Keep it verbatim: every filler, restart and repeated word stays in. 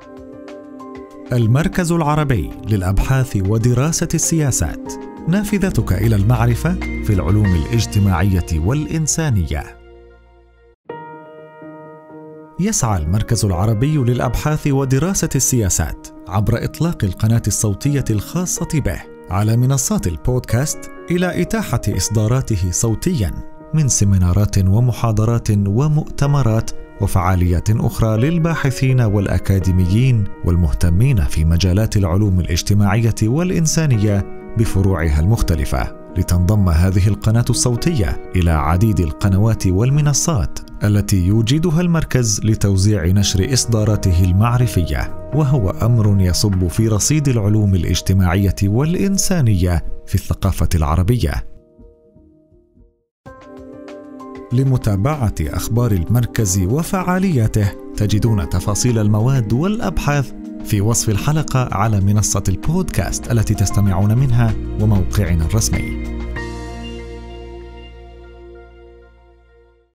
المركز العربي للأبحاث ودراسة السياسات، نافذتك إلى المعرفة في العلوم الاجتماعية والإنسانية. يسعى المركز العربي للأبحاث ودراسة السياسات عبر إطلاق القناة الصوتية الخاصة به على منصات البودكاست إلى إتاحة إصداراته صوتياً من سيمينارات ومحاضرات ومؤتمرات وفعاليات أخرى للباحثين والأكاديميين والمهتمين في مجالات العلوم الاجتماعية والإنسانية بفروعها المختلفة، لتنضم هذه القناة الصوتية إلى عديد القنوات والمنصات التي يوجدها المركز لتوزيع نشر إصداراته المعرفية، وهو أمر يصب في رصيد العلوم الاجتماعية والإنسانية في الثقافة العربية. لمتابعة أخبار المركز وفعالياته تجدون تفاصيل المواد والأبحاث في وصف الحلقة على منصة البودكاست التي تستمعون منها وموقعنا الرسمي.